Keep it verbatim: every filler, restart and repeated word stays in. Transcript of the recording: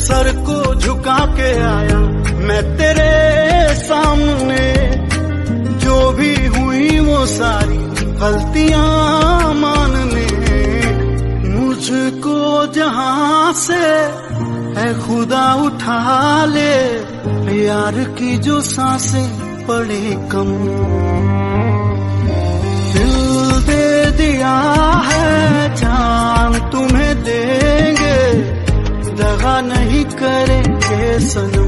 Sir को झुका के आया मैं तेरे सामने, जो भी हुई वो सारी गलतियां मानने। मुझको जहां से है खुदा उठा ले, यार की जो सांसें पड़े कम। दिल दे दिया है जान तुम्हें देंगे, दगा नहीं करेंगे सनम।